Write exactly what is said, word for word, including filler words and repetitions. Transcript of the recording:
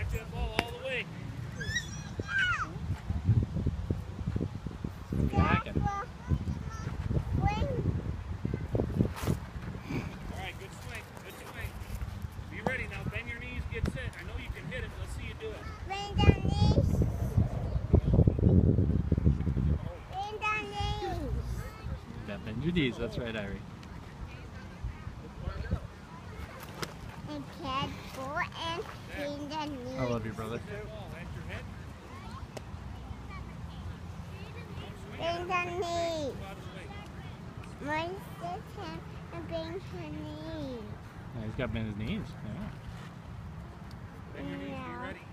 Catch that ball all the way. Back and All right, good swing. Good swing. Be ready now. Bend your knees. Get set. I know you can hit it. Let's see you do it. Bend the knees. Bend the knees. yeah, bend your knees. That's right, Irie. And catch ball and bend the knees. I love you, brother. Bend the knees. One step and bend her knees. Yeah, he's got to bend his knees. Yeah. Bend your knees. Be ready.